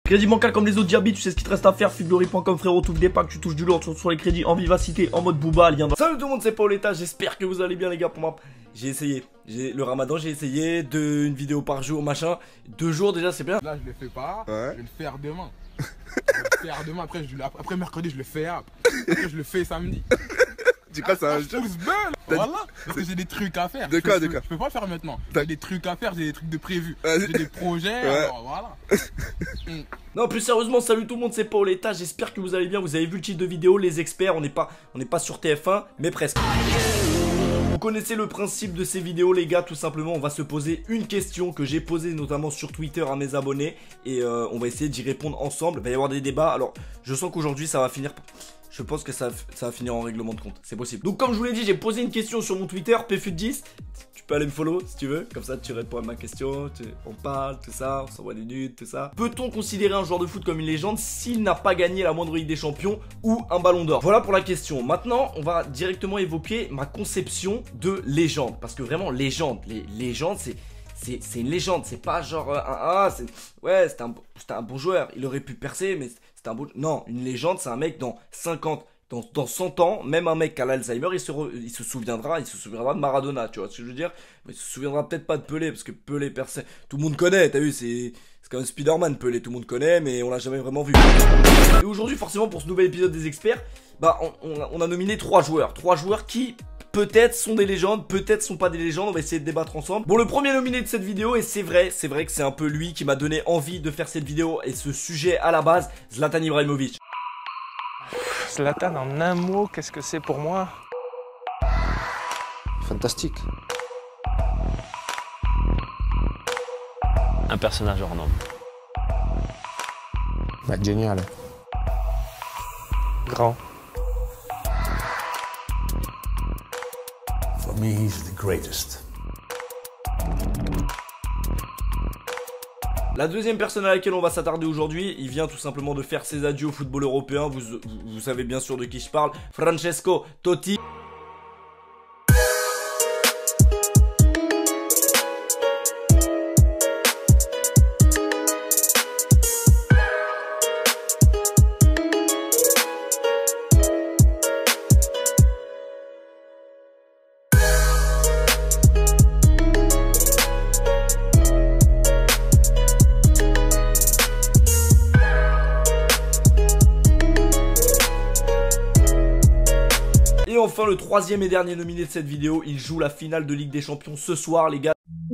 Crédit bancal comme les autres diabites, tu sais ce qu'il te reste à faire. Figlory.com frérot, tout des packs, tu touches du lourd sur les crédits en vivacité, en mode booba, lien dans... Salut tout le monde, c'est Paoletta, j'espère que vous allez bien les gars. Pour moi, j'ai essayé, le ramadan j'ai essayé, une vidéo par jour, machin. 2 jours déjà c'est bien. Là je le fais pas, ouais. Je vais le faire demain. Après mercredi je le fais, après je le fais samedi. Du coup, c'est un jeu. Voilà, parce que j'ai des trucs à faire. De quoi, Je peux pas le faire maintenant. J'ai des trucs à faire, j'ai des trucs de prévus. Vas-y. J'ai des projets, Ouais. alors voilà. Non, plus sérieusement, salut tout le monde, c'est Paoletta, j'espère que vous allez bien. Vous avez vu le titre de vidéo, les experts, on n'est pas sur TF1, mais presque. Vous connaissez le principe de ces vidéos les gars, tout simplement on va se poser une question que j'ai posée notamment sur Twitter à mes abonnés. Et on va essayer d'y répondre ensemble, il va y avoir des débats. Alors je sens qu'aujourd'hui ça va finir... Je pense que ça va finir en règlement de compte, c'est possible. Donc comme je vous l'ai dit, j'ai posé une question sur mon Twitter, PFUT10. Tu peux aller me follow si tu veux, comme ça tu réponds à ma question, on parle, tout ça, on s'envoie des nudes, tout ça. Peut-on considérer un joueur de foot comme une légende s'il n'a pas gagné la moindre Ligue des Champions ou un Ballon d'Or? Voilà pour la question. Maintenant, on va directement évoquer ma conception de légende. Parce que vraiment, légende, les légendes, c'est une légende, c'est pas genre ouais, c'était un bon joueur, il aurait pu percer, mais c'était un bon... Non, une légende, c'est un mec dans 50, dans 100 ans, même un mec qui a l'Alzheimer, il se souviendra de Maradona, tu vois ce que je veux dire? Mais il se souviendra peut-être pas de Pelé, parce que Pelé, tout le monde connaît, t'as vu, c'est comme Spider-Man, Pelé, tout le monde connaît, mais on l'a jamais vraiment vu. Et aujourd'hui, forcément, pour ce nouvel épisode des experts, bah, on a nominé 3 joueurs qui... peut-être sont des légendes, peut-être sont pas des légendes, on va essayer de débattre ensemble. Bon, le premier nominé de cette vidéo, et c'est vrai que c'est un peu lui qui m'a donné envie de faire cette vidéo et ce sujet à la base, Zlatan Ibrahimovic. Zlatan en un mot, qu'est-ce que c'est pour moi? Fantastique. Un personnage hors norme. Bah, génial. Grand. For me, he's the greatest. La deuxième personne à laquelle on va s'attarder aujourd'hui, il vient tout simplement de faire ses adieux au football européen, vous savez bien sûr de qui je parle, Francesco Totti. Et enfin le troisième et dernier nominé de cette vidéo, il joue la finale de Ligue des Champions ce soir les gars.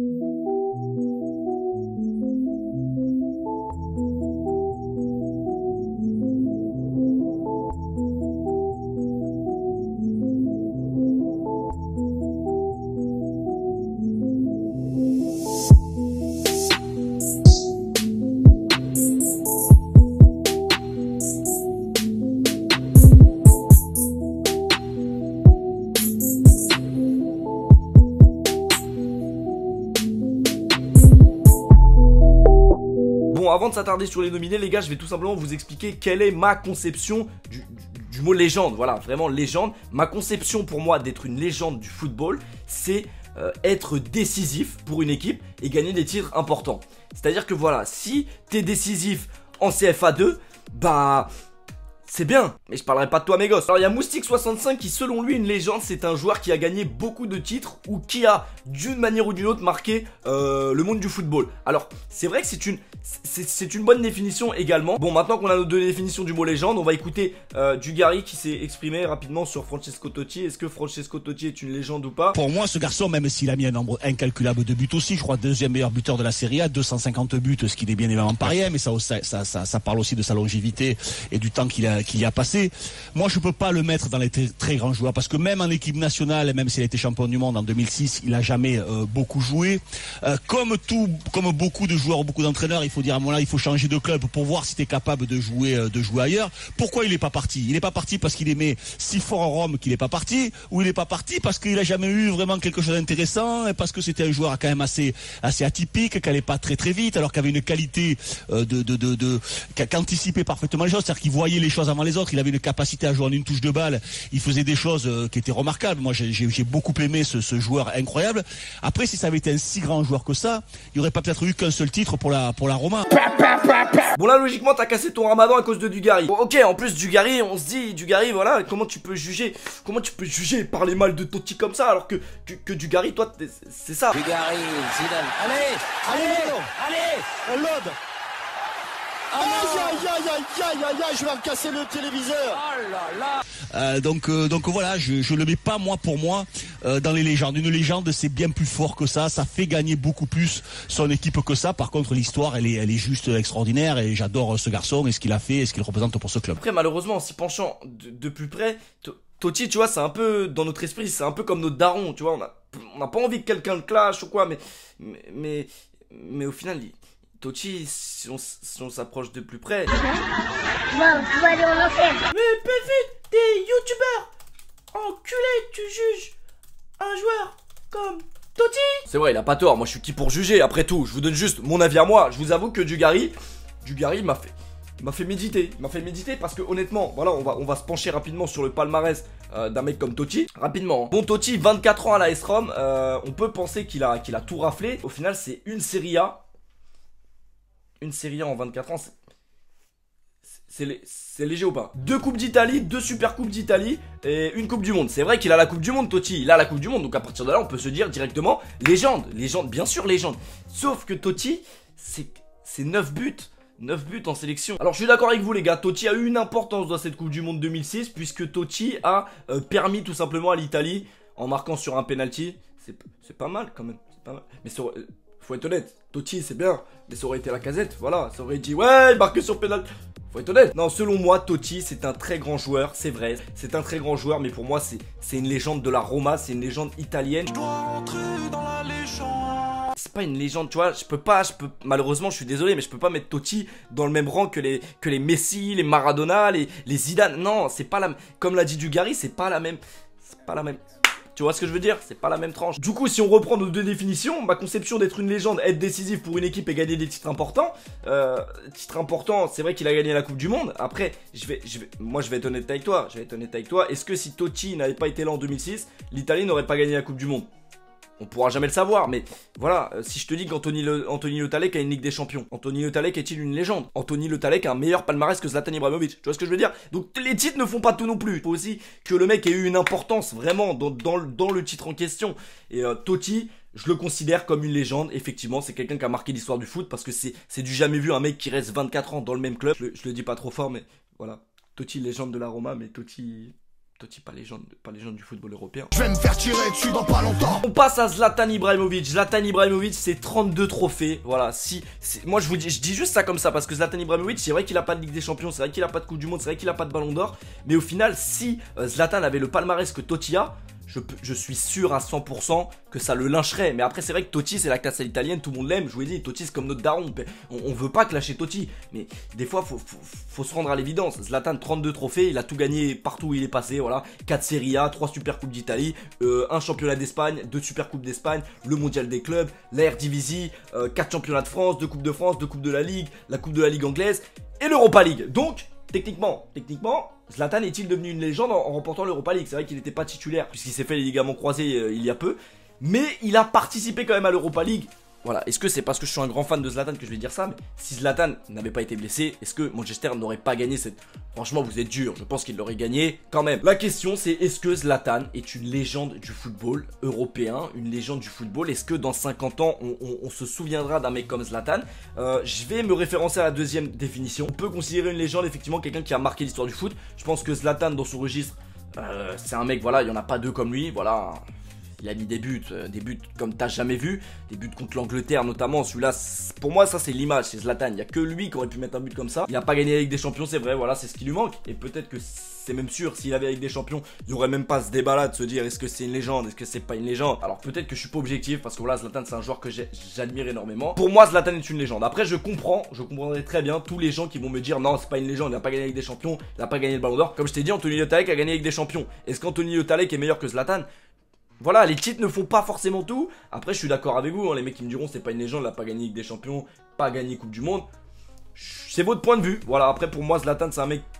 Bon, avant de s'attarder sur les nominés, les gars, je vais tout simplement vous expliquer quelle est ma conception du mot légende. Voilà, vraiment légende. Ma conception pour moi d'être une légende du football, c'est être décisif pour une équipe et gagner des titres importants. C'est-à-dire que voilà, si t'es décisif en CFA2, bah... c'est bien, mais je parlerai pas de toi mes gosses. Alors il y a Moustique65 qui selon lui une légende, c'est un joueur qui a gagné beaucoup de titres ou qui a d'une manière ou d'une autre marqué le monde du football. Alors c'est vrai que c'est une bonne définition également. Bon, maintenant qu'on a nos deux définitions du mot légende, on va écouter Dugarry qui s'est exprimé rapidement sur Francesco Totti. Est-ce que Francesco Totti est une légende ou pas? Pour moi, ce garçon, même s'il a mis un nombre incalculable de buts aussi, je crois deuxième meilleur buteur de la Serie A, 250 buts, ce qui n'est bien évidemment pas rien, mais ça parle aussi de sa longévité et du temps qu'il y a passé. Moi, je peux pas le mettre dans les très grands joueurs parce que même en équipe nationale, même s'il a été champion du monde en 2006, il a jamais beaucoup joué. Comme beaucoup de joueurs, beaucoup d'entraîneurs, il faut dire à mon avis, il faut changer de club pour voir si tu es capable de jouer ailleurs. Pourquoi il est pas parti? Il est pas parti parce qu'il aimait si fort en Rome qu'il est pas parti, ou il est pas parti parce qu'il a jamais eu vraiment quelque chose d'intéressant et parce que c'était un joueur quand même assez atypique, qui allait pas très vite, alors qu'il avait une qualité qui anticipait parfaitement les choses, c'est-à-dire qu'il voyait les choses choses avant les autres. Il avait une capacité à jouer en une touche de balle. Il faisait des choses qui étaient remarquables. Moi, j'ai beaucoup aimé ce joueur incroyable. Après, si ça avait été un si grand joueur que ça, il n'y aurait pas peut-être eu qu'un seul titre pour la Roma. Bon là, logiquement, t'as cassé ton ramadan à cause de Dugarry. Bon, ok, en plus Dugarry, on se dit, Dugarry, voilà, comment tu peux juger et parler mal de Totti comme ça alors que Dugarry, toi, c'est ça. Dugarry, Zidane, allez, lobe. Aïe, je vais me casser le téléviseur. Oh là là. Donc voilà, je le mets pas moi pour moi dans les légendes. Une légende, c'est bien plus fort que ça. Ça fait gagner beaucoup plus son équipe que ça. Par contre, l'histoire, elle est juste extraordinaire et j'adore ce garçon et ce qu'il a fait et ce qu'il représente pour ce club. Après, malheureusement, en s'y penchant de plus près, Totti, tu vois, c'est un peu dans notre esprit, c'est un peu comme notre daron, tu vois. On n'a pas envie que quelqu'un le clash ou quoi, mais au final, Totti, si on s'approche de plus près. Tu vas aller en enfer. Mais Pévite, t'es youtubeur. Enculé, tu juges un joueur comme Totti. C'est vrai, il a pas tort. Moi, je suis qui pour juger. Après tout, je vous donne juste mon avis à moi. Je vous avoue que Dugarry m'a fait méditer. Il m'a fait méditer parce que honnêtement, voilà, on va se pencher rapidement sur le palmarès d'un mec comme Totti. Rapidement. Bon, Totti, 24 ans à la AS Rome. On peut penser qu'il a tout raflé. Au final, c'est une Serie A. Une Serie A en 24 ans, c'est léger ou pas? 2 coupes d'Italie, 2 super coupes d'Italie et une coupe du monde. C'est vrai qu'il a la coupe du monde, Totti. Il a la coupe du monde, donc à partir de là, on peut se dire directement légende, bien sûr légende. Sauf que Totti, c'est 9 buts. 9 buts en sélection. Alors je suis d'accord avec vous les gars, Totti a eu une importance dans cette coupe du monde 2006 puisque Totti a permis tout simplement à l'Italie en marquant sur un penalty. C'est pas mal quand même, c'est pas mal. Mais faut être honnête, Totti c'est bien, mais ça aurait été la Casette, voilà, ça aurait dit ouais, il marque sur pénal. Faut être honnête. Non, selon moi, Totti c'est un très grand joueur, c'est vrai, c'est un très grand joueur, mais pour moi c'est une légende de la Roma, c'est une légende italienne. Je dois rentrer dans la légende. C'est pas une légende, tu vois, malheureusement je suis désolé, mais je peux pas mettre Totti dans le même rang que les Messi, les Maradona, les Zidane. Non, c'est pas la, comme l'a dit Dugarry, c'est pas la même. Tu vois ce que je veux dire? C'est pas la même tranche. Du coup, si on reprend nos deux définitions, ma conception d'être une légende, être décisif pour une équipe et gagner des titres importants. Titres importants, c'est vrai qu'il a gagné la Coupe du Monde. Après, moi je vais être honnête avec toi. Est-ce que si Totti n'avait pas été là en 2006, l'Italie n'aurait pas gagné la Coupe du Monde? On pourra jamais le savoir, mais voilà, si je te dis qu'Anthony Le Tallec a une Ligue des Champions, Anthony Le Tallec est-il une légende? Anthony Le Tallec a un meilleur palmarès que Zlatan Ibrahimovic, tu vois ce que je veux dire? Donc les titres ne font pas tout non plus. Il faut aussi que le mec ait eu une importance vraiment dans le titre en question. Et Totti, je le considère comme une légende. Effectivement, c'est quelqu'un qui a marqué l'histoire du foot parce que c'est du jamais vu un mec qui reste 24 ans dans le même club. Je le dis pas trop fort, mais voilà. Totti, légende de la Roma, mais Totti pas légende du football européen. Je vais me faire tirer dessus dans pas longtemps. On passe à Zlatan Ibrahimovic. Zlatan Ibrahimovic, c'est 32 trophées. Voilà, moi je dis juste ça comme ça parce que Zlatan Ibrahimovic, c'est vrai qu'il a pas de Ligue des Champions, c'est vrai qu'il a pas de Coupe du Monde, c'est vrai qu'il a pas de Ballon d'Or, mais au final, si Zlatan avait le palmarès que Totti a, je suis sûr à 100% que ça le lyncherait. Mais après c'est vrai que Totti c'est la classe italienne, tout le monde l'aime. Je vous l'ai dit, Totti c'est comme notre daron. On veut pas clasher Totti, mais des fois faut se rendre à l'évidence. Zlatan 32 trophées, il a tout gagné partout où il est passé. Voilà, 4 Serie A, 3 Super Coupes d'Italie, un championnat d'Espagne, 2 Super Coupes d'Espagne, le Mondial des clubs, la Eredivisie, 4 championnats de France, 2 Coupes de France, 2 Coupes de la Ligue, la Coupe de la Ligue anglaise et l'Europa League. Donc techniquement, Zlatan est-il devenu une légende en remportant l'Europa League? C'est vrai qu'il n'était pas titulaire puisqu'il s'est fait les ligaments croisés il y a peu, mais il a participé quand même à l'Europa League. Voilà, est-ce que c'est parce que je suis un grand fan de Zlatan que je vais dire ça? Mais si Zlatan n'avait pas été blessé, est-ce que Manchester n'aurait pas gagné cette... Franchement, vous êtes dur, je pense qu'il l'aurait gagné quand même. La question c'est, est-ce que Zlatan est une légende du football européen? Une légende du football? Est-ce que dans 50 ans, on se souviendra d'un mec comme Zlatan? Je vais me référencer à la deuxième définition. On peut considérer une légende effectivement quelqu'un qui a marqué l'histoire du foot. Je pense que Zlatan dans son registre, c'est un mec, voilà, il n'y en a pas deux comme lui, voilà. Il a mis des buts comme t'as jamais vu, des buts contre l'Angleterre notamment. Celui-là, pour moi, ça c'est l'image, c'est Zlatan. Il n'y a que lui qui aurait pu mettre un but comme ça. Il n'a pas gagné la Ligue des Champions, c'est vrai, voilà, c'est ce qui lui manque. Et peut-être que c'est même sûr, s'il avait la Ligue des Champions, il n'y aurait même pas ce débat-là de se dire est-ce que c'est une légende, est-ce que c'est pas une légende. Alors peut-être que je suis pas objectif parce que voilà, Zlatan c'est un joueur que j'admire énormément. Pour moi, Zlatan est une légende. Après, je comprendrai très bien tous les gens qui vont me dire non, c'est pas une légende, il n'a pas gagné la Ligue des Champions, il n'a pas gagné le Ballon d'Or. Comme je t'ai dit, Anthony Le Tallec a gagné la Ligue des Champions. Est-ce qu'Anthony Le Tallec est meilleur que Zlatan? Voilà, les titres ne font pas forcément tout. Après, je suis d'accord avec vous, hein, les mecs qui me diront c'est pas une légende, il a pas gagné Ligue des Champions, pas gagné Coupe du Monde. C'est votre point de vue. Voilà, après pour moi, Zlatan c'est un mec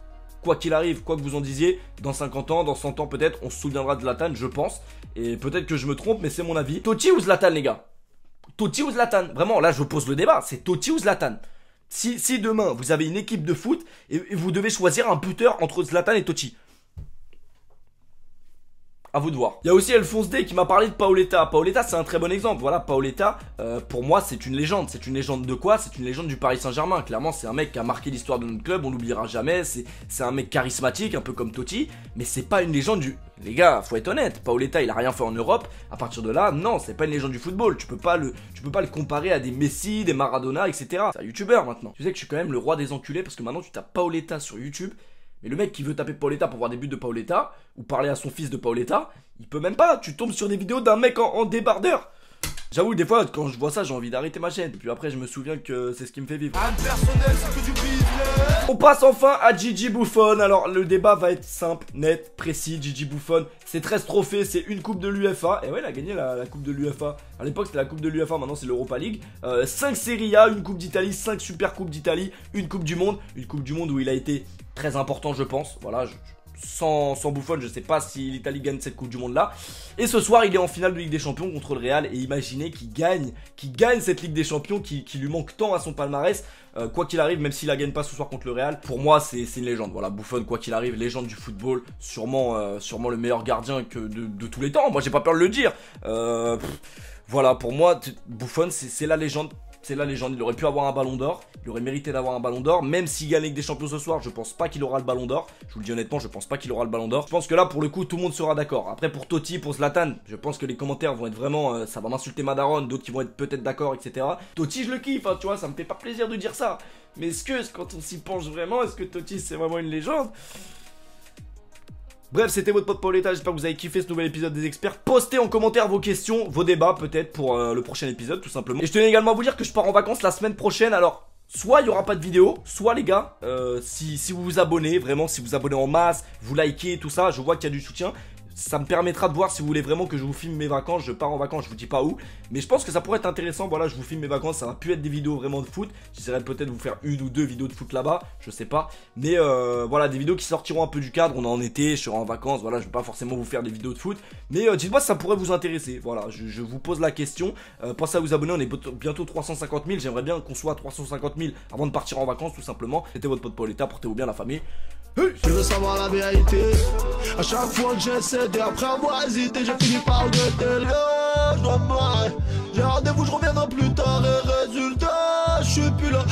quoi qu'il arrive, quoi que vous en disiez, dans 50 ans, dans 100 ans peut-être, on se souviendra de Zlatan, je pense. Et peut-être que je me trompe, mais c'est mon avis. Totti ou Zlatan, les gars? Totti ou Zlatan? Vraiment, là je pose le débat, c'est Totti ou Zlatan? Si demain vous avez une équipe de foot et vous devez choisir un buteur entre Zlatan et Totti, à vous de voir. Il y a aussi Alphonse D qui m'a parlé de Paoletta. Paoletta, c'est un très bon exemple. Voilà, Paoletta, pour moi, c'est une légende. C'est une légende de quoi? C'est une légende du Paris Saint-Germain. Clairement, c'est un mec qui a marqué l'histoire de notre club. On l'oubliera jamais. C'est un mec charismatique, un peu comme Totti. Mais c'est pas une légende du... Les gars, faut être honnête. Paoletta, il a rien fait en Europe. À partir de là, non, c'est pas une légende du football. Tu peux pas le comparer à des Messi, des Maradona, etc. C'est un youtubeur maintenant. Tu sais que je suis quand même le roi des enculés parce que maintenant, tu tapes Paoletta sur YouTube. Mais le mec qui veut taper Paoletta pour voir des buts de Paoletta, ou parler à son fils de Paoletta, il peut même pas. Tu tombes sur des vidéos d'un mec en débardeur. J'avoue, des fois, quand je vois ça, j'ai envie d'arrêter ma chaîne. Et puis après, je me souviens que c'est ce qui me fait vivre. On passe enfin à Gigi Buffon. Alors, le débat va être simple, net, précis. Gigi Buffon, c'est 13 trophées, c'est une coupe de l'UEFA. Et ouais, il a gagné la coupe de l'UEFA. À l'époque, c'était la coupe de l'UEFA, maintenant c'est l'Europa League. 5 Serie A, une coupe d'Italie, 5 super coupes d'Italie, une coupe du monde. Une coupe du monde où il a été très important, je pense. Voilà, sans Buffon, je sais pas si l'Italie gagne cette coupe du monde là. Et ce soir, il est en finale de Ligue des Champions contre le Real. Et imaginez qu'il gagne cette Ligue des Champions qui lui manque tant à son palmarès. Quoi qu'il arrive, même s'il la gagne pas ce soir contre le Real, pour moi c'est une légende. Voilà, Buffon, quoi qu'il arrive, légende du football, sûrement le meilleur gardien de tous les temps. Moi j'ai pas peur de le dire. Voilà, pour moi Buffon c'est la légende. C'est la légende, il aurait pu avoir un ballon d'or, il aurait mérité d'avoir un ballon d'or, même s'il gagne avec des champions ce soir, je pense pas qu'il aura le ballon d'or, je vous le dis honnêtement, je pense pas qu'il aura le ballon d'or. Je pense que là pour le coup tout le monde sera d'accord. Après pour Totti, pour Zlatan, je pense que les commentaires vont être vraiment, ça va m'insulter ma daronne, d'autres qui vont être peut-être d'accord, etc. Totti je le kiffe, hein, tu vois, ça me fait pas plaisir de dire ça, mais est-ce que quand on s'y penche vraiment, est-ce que Totti c'est vraiment une légende? Bref, c'était votre pote Paoletta, j'espère que vous avez kiffé ce nouvel épisode des experts. Postez en commentaire vos questions, vos débats peut-être pour le prochain épisode tout simplement. Et je tenais également à vous dire que je pars en vacances la semaine prochaine, alors soit il n'y aura pas de vidéo, soit les gars, si vous vous abonnez, vraiment si vous vous abonnez en masse, vous likez tout ça, je vois qu'il y a du soutien. Ça me permettra de voir si vous voulez vraiment que je vous filme mes vacances. Je pars en vacances, je vous dis pas où, mais je pense que ça pourrait être intéressant. Voilà, je vous filme mes vacances, ça va plus être des vidéos vraiment de foot. J'essaierai peut-être de vous faire une ou deux vidéos de foot là-bas, je sais pas. Mais voilà, des vidéos qui sortiront un peu du cadre. On est en été, je serai en vacances, voilà, je vais pas forcément vous faire des vidéos de foot. Mais dites-moi si ça pourrait vous intéresser. Voilà, je vous pose la question. Pensez à vous abonner, on est bientôt 350 000. J'aimerais bien qu'on soit à 350 000 avant de partir en vacances tout simplement. C'était votre pote Paoletta, portez-vous bien la famille. Je veux savoir la vérité. À chaque fois que j'essaie après avoir hésité, j'ai fini par regretter. Je dois me marier. J'ai rendez-vous, je reviendrai plus tard et résultat.